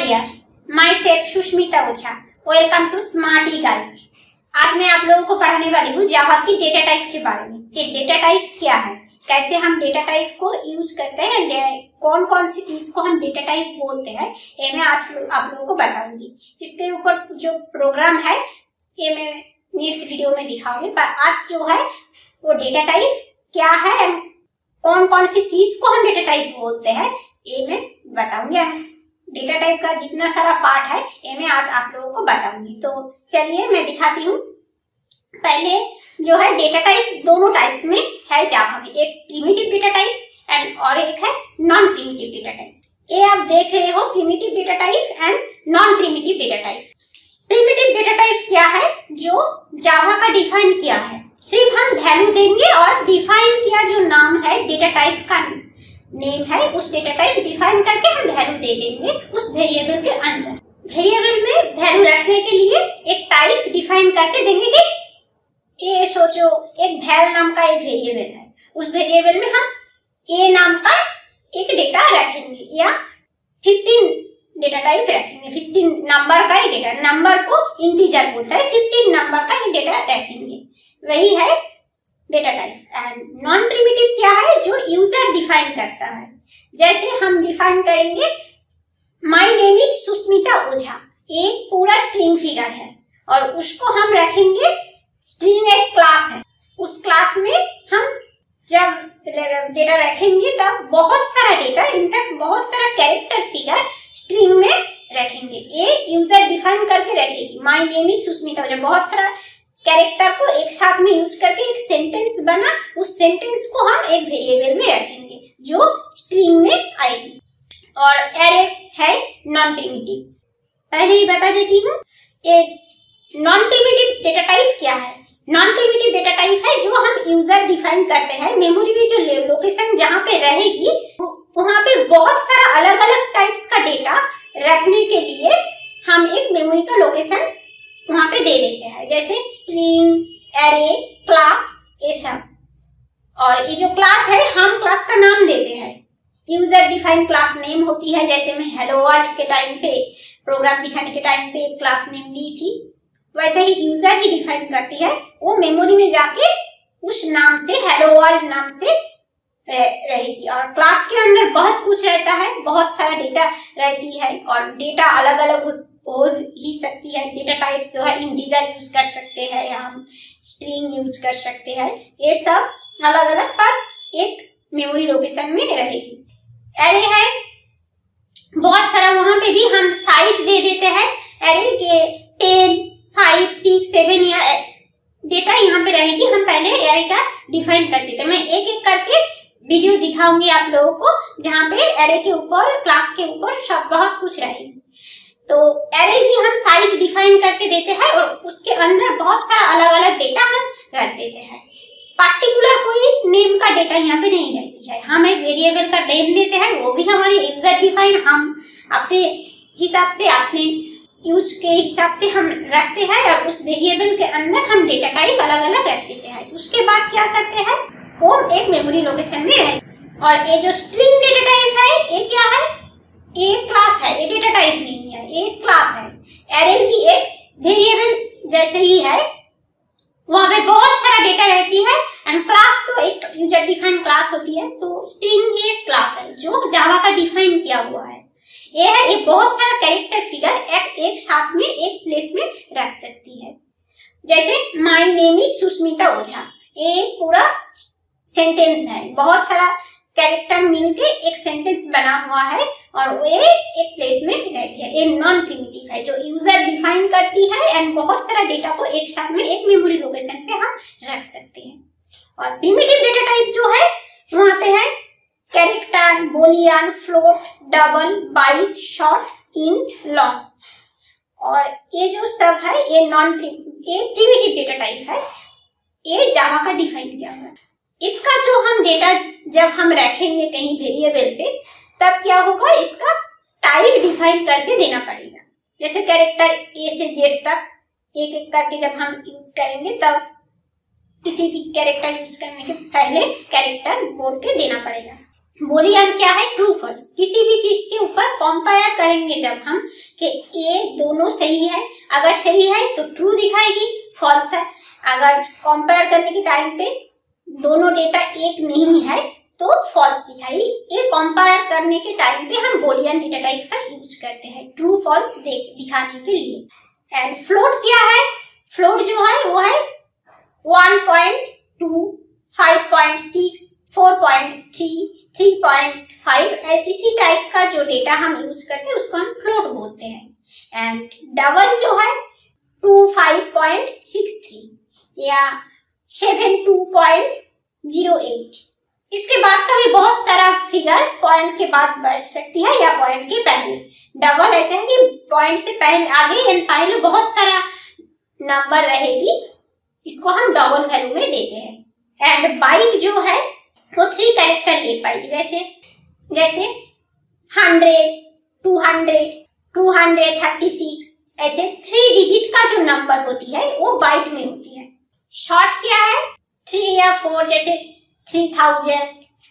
Dear, my self Sushmita Ojha. Welcome to Smarty guide. आज मैं आप लोगों को पढ़ाने वाली हूँ जावा की डेटा टाइप के बारे में कि डेटा टाइप क्या है, कैसे हम डेटा टाइप को यूज करते हैं, कौन कौन सी चीज को हम डेटा टाइप बोलते हैं, ये मैं आज आप लोगों को बताऊंगी। इसके ऊपर जो प्रोग्राम है ये मैं नेक्स्ट वीडियो में दिखाऊंगी, पर आज जो है वो डेटा टाइप क्या है, कौन कौन सी चीज को हम डेटा टाइप बोलते हैं, ये मैं बताऊंगी। डेटा टाइप का जितना सारा पार्ट है ये मैं आज आप लोगों को बताऊंगी। तो चलिए मैं दिखाती हूँ। पहले जो है डेटा टाइप दोनों टाइप्स में है जावा में, एक प्रिमिटिव डेटा टाइप्स एंड और एक है नॉन प्रिमिटिव डेटा टाइप्स। ये आप देख रहे हो primitive data type and non primitive data type. Primitive data type क्या है, जो जावा का डिफाइन किया है, सिर्फ हम वैल्यू देंगे और डिफाइन किया जो नाम है डेटा टाइप का नेम है, उस डेटा टाइप डिफाइन करके हम वैल्यू दे देंगे उस वेरिएबल के अंदर। वेरिएबल में वैल्यू रखने के लिए एक टाइप डिफाइन करके देंगे कि ये सोचो एक वैल नाम का एक वेरिएबल है, उस वेरिएबल में हम ए नाम का एक डेटा रखेंगे या 15 डेटा टाइप रखेंगे। 15 नंबर का ही डेटा, नंबर को इंटीजर बोलता है, 15 नंबर का ही डेटा रखेंगे, वही है data type. And non primitive क्या है, जो यूजर डिफाइन करता है। जैसे हम डिफाइन करेंगे my name is Sushmita Ojha, एक पूरा स्ट्रिंग फिगर है और उसको हम रखेंगे, स्ट्रिंग एक क्लास है, उस क्लास में हम जब डेटा रखेंगे तब बहुत सारा डेटा, इनफैक्ट बहुत सारा कैरेक्टर फिगर स्ट्रिंग में रखेंगे। ये यूजर डिफाइन करके रखेगी my name is Sushmita Ojha, बहुत सारा कैरेक्टर को एक साथ में यूज करके एक सेंटेंस बना, उस सेंटेंस को हम एक वेरिएबल में रखेंगे जो स्ट्रिंग में आएगी। और एरे है नॉन प्रिमिटिव, पहले ही बता देती हूँ। ये नॉन प्रिमिटिव डेटा टाइप क्या है, नॉन प्रिमिटिव डेटा टाइप है जो हम यूजर डिफाइन करते हैं। मेमोरी में जो लोकेशन जहाँ पे रहेगी वहाँ पे बहुत सारा अलग अलग टाइप्स का डेटा रखने के लिए हम एक मेमोरी का लोकेशन वहां पे दे देते हैं, जैसे स्ट्रिंग, एरे, क्लास, ये सब। और ये जो क्लास है हम क्लास का नाम देते हैं, यूजर डिफाइन क्लास नेम होती है। जैसे मैं हेलो वर्ल्ड के टाइम पे प्रोग्राम दिखाने के टाइम पे एक क्लास नेम दी थी, वैसे ही यूजर ही डिफाइन करती है, वो मेमोरी में जाके उस नाम से, हेलो वर्ल्ड नाम से रहेगी। और क्लास के अंदर बहुत कुछ रहता है, बहुत सारा डेटा रहती है और डेटा अलग अलग हो ही सकती है। डेटा टाइप्स जो है इंटीजर यूज कर सकते हैं या हम स्ट्रिंग यूज कर सकते हैं, ये सब अलग अलग पर एक मेमोरी लोकेशन में रहेगी। एरे है बहुत सारा, वहां पे भी हम साइज दे देते हैं एरे के 10, 5, 6, 7 या डेटा यहाँ पे रहेगी। हम पहले एरे का डिफाइन कर देते हैं। मैं एक एक करके वीडियो दिखाऊंगी आप लोगों को, जहाँ पे एरे के ऊपर, क्लास के ऊपर सब बहुत कुछ रहेगी। तो एरे भी हम साइज डिफाइन करके देते हैं और उसके अंदर बहुत सारा अलग अलग डेटा हम रख देते हैं। पर्टिकुलर कोई नेम का डेटा यहाँ पे नहीं रहती है, हम एक वेरिएबल का नेम देते हैं, वो भी हमारी यूजर डिफाइन, हम अपने हिसाब से, अपने यूज के हिसाब से हम रखते हैं और उस वेरिएबल के अंदर हम डेटा टाइप अलग अलग रख देते हैं। उसके बाद क्या करते हैं, वो एक मेमोरी लोकेशन में रहे। और ये जो स्ट्रिंग डेटा टाइप है, ये क्या है, एक क्लास है, ये डेटा टाइप नहीं है, एक क्लास है। एरे भी एक वेरिएबल जैसे ही है, वहां पे बहुत सारा डेटा रहती है। एंड क्लास तो एक यूजर डिफाइन क्लास होती है, तो स्ट्रिंग भी एक क्लास है जो जावा का डिफाइन किया हुआ है। ये है, ये बहुत सारा कैरेक्टर फिगर एक साथ में एक प्लेस में रख सकती है। जैसे my name is Sushmita Ojha, ये पूरा सेंटेंस है, बहुत सारा कैरेक्टर मिलके एक सेंटेंस बना हुआ है और वो एक प्लेस में रहती है। ये नॉन प्रिमिटिव है जो यूजर डिफाइन करती है एंड बहुत सारा डेटा को एक साथ में एक मेमोरी लोकेशन पे हम रख सकते हैं। और प्रिमिटिव डेटा टाइप जो है वहां पे है character, boolean, float, double, byte, short, int, long. और ये जो सब है ये प्रिमिटिव डेटा टाइप है, ये जावा का डिफाइन किया हुआ है। इसका जो हम डेटा जब हम रखेंगे कहीं वेरिएबल पे, तब क्या होगा, इसका टाइप डिफाइन करके देना पड़ेगा। जैसे कैरेक्टर ए से जेड तक एक एक करके जब हम यूज करेंगे, तब किसी भी कैरेक्टर यूज करने के पहले कैरेक्टर बोल के देना पड़ेगा। बूलियन क्या है? True false. किसी भी चीज के ऊपर कंपेयर करेंगे जब हम कि ये दोनों सही है, अगर सही है तो ट्रू दिखाएगी, फॉल्स है अगर कंपेयर करने के टाइम पे दोनों डेटा एक नहीं है तो फॉल्स दिखाएगी। ये कंपेयर करने के टाइम पे हम बूलियन डेटा टाइप का यूज करते हैं ट्रू फॉल्स दिखाने के लिए। एंड फ्लोट क्या है? फ्लोट जो है वो है 1.2, 5.6, 4.3, 3.5 इसी टाइप का जो डेटा हम यूज करते हैं उसको हम फ्लोट बोलते हैं। एंड डबल जो है 25.63 या 72.08। इसके बाद का भी बहुत सारा फिगर पॉइंट के बाद बढ़ सकती है या पॉइंट के पहले। डबल ऐसे है कि पॉइंट से पहले आगे एंड पहले बहुत सारा नंबर रहेगी, इसको हम डबल वैल्यू में देते हैं। एंड बाइट जो है वो 3 कैरेक्टर ले पाएगी, जैसे 100, 200, 236 ऐसे 3 डिजिट का जो नंबर होती है वो बाइट में होती है। शॉर्ट क्या है? 3 या 4 जैसे 3000,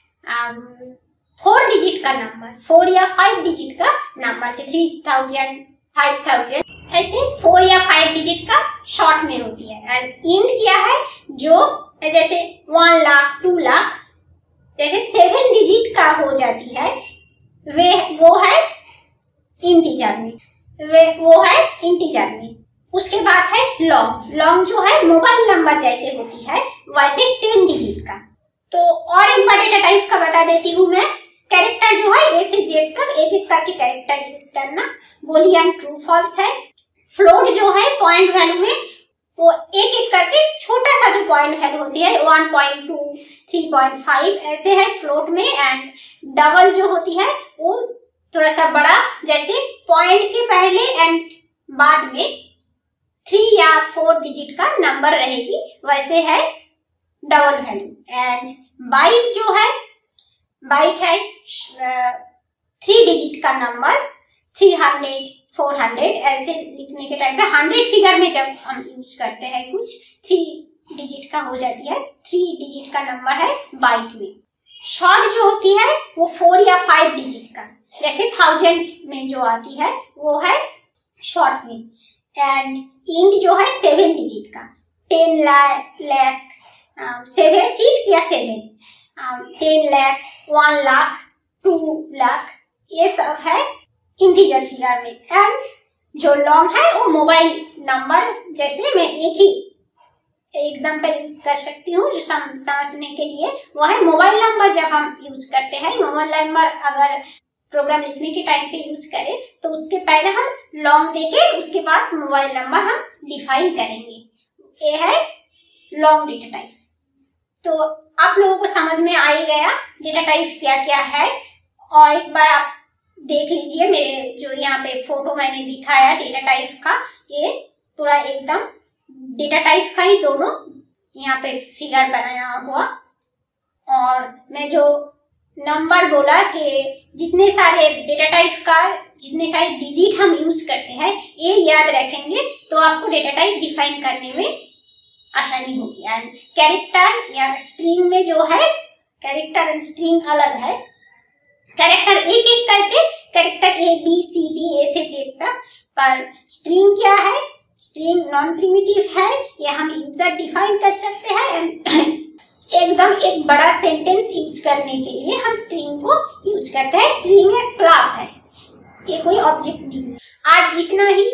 4 डिजिट का नंबर, 4 या 5 डिजिट का नंबर से 3000, 5000 ऐसे 4 या 5 डिजिट का शॉर्ट में होती है। एंड इंट क्या है? जो जैसे 1 लाख, 2 लाख जैसे 7 डिजिट का हो जाती है वो है इंटीजर में। उसके बाद है लॉन्ग जो है मोबाइल नंबर जैसे होती है वैसे 10 डिजिट का। तो और एक बार डेटा टाइप का बता देती हूँ मैं। कैरेक्टर जो है ए से जेड तक एक एक करके कैरेक्टर यूज करना। बूलियन ट्रू फॉल्स है। फ्लोट जो है पॉइंट वैल्यू में वो एक एक करके छोटा सा जो पॉइंट वैल्यू होती है 1.2, 3.5 ऐसे है फ्लोट में। एंड डबल जो होती है वो थोड़ा सा बड़ा, जैसे पॉइंट के पहले एंड बाद में 3 या 4 डिजिट का नंबर रहेगी वैसे है डबल वैल्यू। एंड बाइट जो है है 3 डिजिट का नंबर 300, 400 ऐसे लिखने के टाइम पे 100 फिगर में जब हम यूज करते हैं कुछ 3 डिजिट का हो जाती है, 3 डिजिट का नंबर है बाइट में। शॉर्ट जो होती है वो 4 या 5 डिजिट का, जैसे 1000 में जो आती है वो है शॉर्ट में। एंड इंट जो है 7 डिजिट का, 10 लाख, 6 या 7, 10 लाख, 1 लाख, 2 लाख ये सब है इंटीजर फिगर में। एंड जो लॉन्ग है वो मोबाइल नंबर, जैसे मैं एक ही एग्जांपल यूज कर सकती हूँ जो समझने के लिए, वो है मोबाइल नंबर। जब हम यूज करते हैं मोबाइल नंबर अगर प्रोग्राम लिखने के टाइम पे यूज करें तो उसके पहले हम लॉन्ग देके उसके बाद मोबाइल नंबर हम डिफाइन करेंगे। ये है लॉन्ग डेटा टाइप। तो आप लोगों को समझ में आ ही गया डेटा टाइप क्या क्या है। और एक बार आप देख लीजिए मेरे जो यहाँ पे फोटो मैंने दिखाया डेटा टाइप का, ये पूरा एकदम डेटा टाइप का ही दोनों यहाँ पे फिगर बनाया हुआ। और मैं जो नंबर बोला कि जितने सारे डेटा टाइप का जितने सारे डिजिट हम यूज करते हैं ये याद रखेंगे तो आपको डेटा टाइप डिफाइन करने में आसानी होगी। एंड कैरेक्टर या स्ट्रिंग में जो है, कैरेक्टर एंड स्ट्रिंग अलग है। कैरेक्टर एक एक करके character A B C D A से Z तक, पर स्ट्रिंग क्या है? स्ट्रिंग नॉन प्रिमिटिव है, ये हम यूजर डिफाइन कर सकते हैं। एकदम एक बड़ा सेंटेंस यूज करने के लिए हम स्ट्रिंग को यूज करते हैं। स्ट्रिंग एक क्लास है, ये कोई ऑब्जेक्ट नहीं है। आज इतना ही।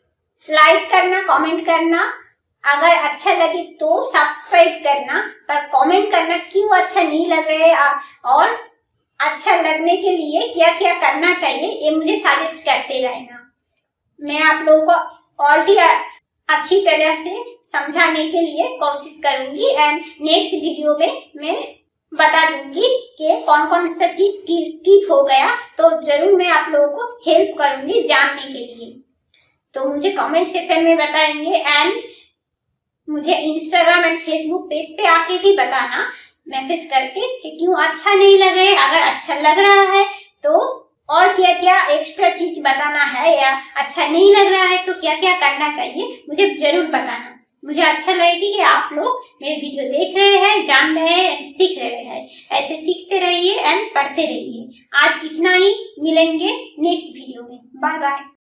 लाइक करना, कमेंट करना, अगर अच्छा लगे तो सब्सक्राइब करना, पर कमेंट करना क्यों अच्छा नहीं लग रहा है और अच्छा लगने के लिए क्या क्या करना चाहिए ये मुझे सजेस्ट करते रहना। मैं आप लोगों को और भी अच्छी तरह से समझाने के लिए कोशिश करूंगी। एंड नेक्स्ट वीडियो में मैं बता दूंगी कि कौन कौन सा चीज स्किप हो गया, तो जरूर मैं आप लोगों को हेल्प करूंगी जानने के लिए। तो मुझे कमेंट सेक्शन में बताएंगे एंड मुझे इंस्टाग्राम एंड फेसबुक पेज पे आके भी बताना मैसेज करके कि क्यों अच्छा नहीं लग रहा है। अगर अच्छा लग रहा है तो और क्या क्या एक्स्ट्रा चीज बताना है, या अच्छा नहीं लग रहा है तो क्या क्या करना चाहिए मुझे जरूर बताना। मुझे अच्छा लगेगा कि आप लोग मेरे वीडियो देख रहे हैं, जान रहे हैं, सीख रहे हैं। ऐसे सीखते रहिए एंड पढ़ते रहिए। आज इतना ही, मिलेंगे नेक्स्ट वीडियो में। Bye bye.